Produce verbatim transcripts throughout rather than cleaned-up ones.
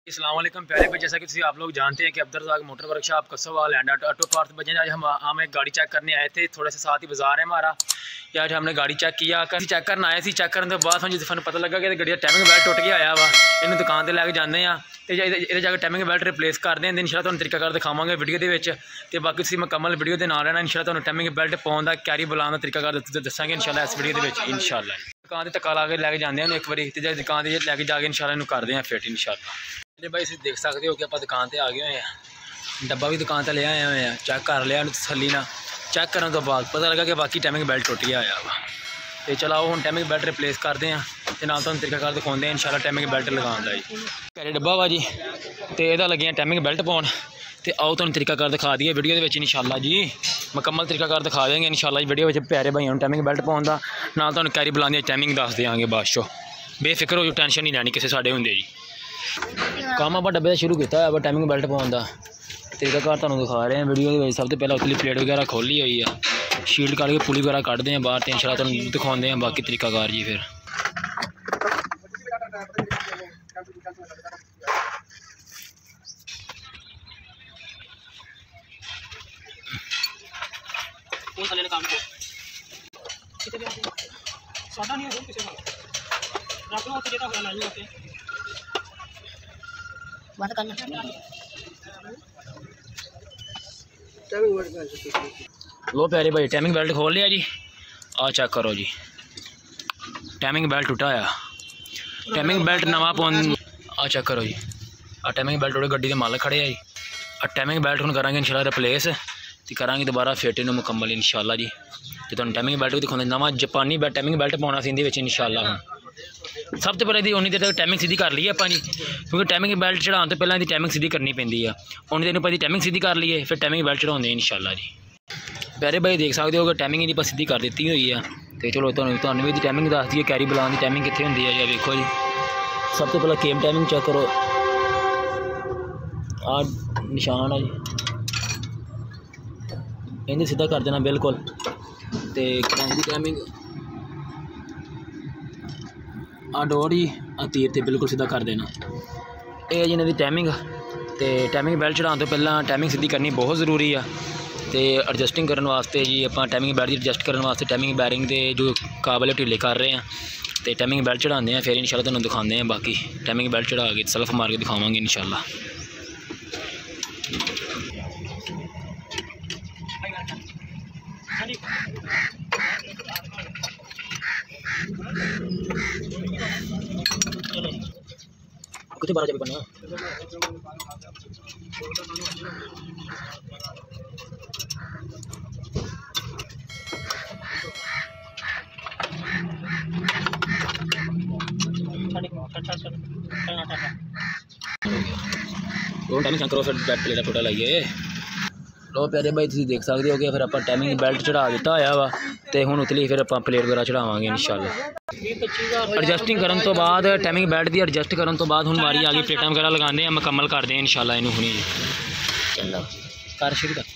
अस्सलाम वालेकुम प्यारे भाई, जैसा कि आप लोग जानते हैं कि Abdul Razak motor workshop Kasowal and auto parts बजे आज हम हम एक गाड़ी चेक करने आए थे। थोड़े से साथ ही बाजार है हमारा, आज हमने गाड़ी चेक किया कर चेक करना आए थे। चेक करने के बाद जिस पता लगा कि गाड़ी का टाइमिंग बेल्ट टुट गया आया वा, इन दुकान से लैके जाते हैं तो जाकर टाइमिंग बेल्ट रिप्लेस करते हैं। इंशाल्लाह तुहानू तरीकाकार दिखावांगे वीडियो के विच, ते बाकी तुसीं मुकम्मल वीडियो के नाल रहना। इंशाल्लाह तुहानू टाइमिंग बेल्ट पाउण दा कैरी बुलाउण दा तरीकाकार दसांगे इंशाल्लाह इस वीडियो के विच। इंशाल्लाह दुकान से धक्का ला के लैके जाते हैं एक बारी, तो दुकान से लैके जाके इंशाल्लाह इनू करते हैं फिट इंशाल्लाह। मेरे भाई तुम देख सकते हो कि आप दुकान पर आ गए हुए हैं, डब्बा भी दुकान से ले आए हुए हैं, चेक कर लिया तसल्ली ना। चेक करने तो बाद पता लगा कि बाकी टाइमिंग बेल्ट टुट गया आया वा, तो चलो हम टाइमिंग बेल्ट रिप्लेस करते हैं तो नाल तुहानू तरीकाकार दिखाते हैं इंशाल्लाह टाइमिंग बेल्ट लगाने का जी। घरे डब्बा वा जी, तो यदा लगे टाइमिंग बेल्ट पाउण, तो आओ तुहानू तरीकाकार दिखा दिए वीडियो के विच इंशाल्लाह जी। मुकम्मल तरीकाकार दिखा देंगे इंशाल्लाह वीडियो में प्यारे भाइयों टाइमिंग बेल्ट पाउण दा, नाल तुहानू कैरी बुलाने टाइमिंग दस देंगे बाद चो। बेफिक्र हो जो, टेंशन नहीं लैनी किसी साडे हुंदे जी। काम आप डब्बे शुरू किया है टाइमिंग बेल्ट पाउण दा, तरीकाकार तुहानू दिखा रहे हैं वीडियो के। सब तो पहले उतली प्लेट वगैरह खोली हुई है, शील्ड कट के पुली वगैरह कढ़ते हैं बाहर, तो इंशाल्लाह तुहानू दिखाते हैं बाकी तरीकाकार जी। फिर लो प्यारे भाई टाइमिंग बेल्ट खोल लिया जी, आ चेक करो जी टाइमिंग बेल्ट टूटा है। टाइमिंग बेल्ट नवा पौन, आ चेक करो जी आ टाइमिंग बेल्ट टूटे गड्डी के मालक खड़े है जी। आ टाइमिंग बेल्ट हम करांगे इंशाल्लाह रिप्लेस, तो करांगे दोबारा फिट इन्हू मुकम्मल इंशाल्लाह जी। तो तुहानू टाइमिंग बेल्ट भी दिखाते नवा जापानी बेल्ट टाइमिंग बेल्ट पाना सी इंदे इंशाल्लाह। सब तो पहले उन्नी देर तक टाइमिंग सीधी कर ली है जी, क्योंकि टाइमिंग बेल्ट चढ़ाने तो पहले इसकी टाइमिंग सीधी करनी पैंदी है। उन्नी देर पर टाइमिंग सीधी कर लीए फिर टाइमिंग बेल्ट चढ़ाते इंशाल्लाह जी। प्यारे भाई देख सकते हो कि टाइमिंग इन्हीं पर सीधी कर दी हुई है, तो चलो तुहानू भी टाइमिंग दस दी कैरी बुलाने की टाइमिंग कितने होंगी है जी। देखो जी सब तो पहले केम टाइमिंग चेक करो, आ निशान है जी, इन्हें सीधा कर देना बिल्कुल, तो क्रैंक की टाइमिंग आ डोर ही आ तीर ते बिल्कुल सीधा कर देना। ये जी इन्होंने टाइमिंग, तो टाइमिंग बेल्ट चढ़ाने तो पहला टाइमिंग सीधी करनी बहुत ज़रूरी है। तो एडजस्टिंग करने वास्ते जी आप टाइमिंग बेल्ट एडजस्ट करने वास्ते टाइमिंग बैरिंग के जो काबल ढीले कर रहे हैं, तो टाइमिंग बेल्ट चढ़ाते हैं फिर इंशाल्लाह तुहानू दिखाते हैं बाकी टाइमिंग बेल्ट चढ़ा के सेल्फ मार के दिखावांगे इंशाल्लाह। कितने बारह जब करना टाइमिंग करो फिर बैट प्लेटा टोटा लाइए। लो प्यारे भाई तुम देख सकते हो कि फिर आप टाइमिंग बेल्ट चढ़ा दिता होया वा, तो हुण उतली फिर आप प्लेट वगैरह चढ़ावांगे इंशाल्लाह। एडजस्टिंग करने तो बाद टाइमिंग बेल्ट की एडजस्ट करने तो बाद हुण वारी आ गई प्लेटां वगैरह लगाने हैं, मुकम्मल करते हैं इंशाल्लाह इनू हुणी चलो कर शुरू कर।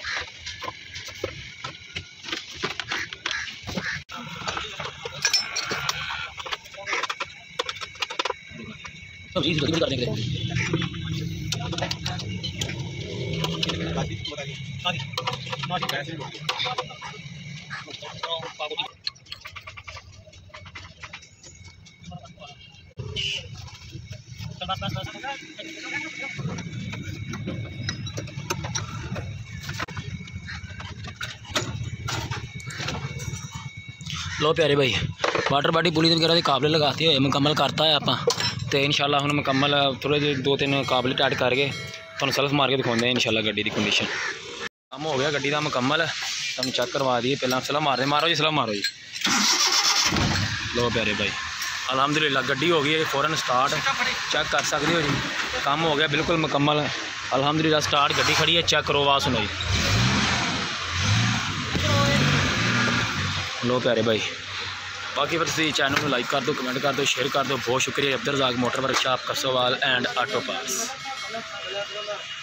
लो प्यारे भाई वाटर बॉडी पुली वगैरह के काबले लगाते हुए मुकम्मल करता है आप, तो इंशाल्लाह हम मुकम्मल थोड़े जे दो तीन काबले टाइट करके तुहानू सेल्फ मार के दिखाते हैं इंशाल्लाह गड्डी की कंडीशन। काम हो गया गड्डी का मुकम्मल, तुम चेक करवा दिए पहला सलाह मार दे मारो जी सलाह मारो जी। लो प्यारे भाई अल्हम्दुलिल्लाह गड्डी हो गई है फ़ौरन स्टार्ट, चेक कर सकते हो जी काम हो गया बिल्कुल मुकम्मल अल्हम्दुलिल्लाह। स्टार्ट गड्डी खड़ी है, चेक करो आवाज़ सुनो जी। लो प्यारे भाई बाकी फिर तुम चैनल को लाइक कर दो, कमेंट कर दो, शेयर कर दो। बहुत शुक्रिया। Abdul Razak motor workshop Kasowal and auto parts.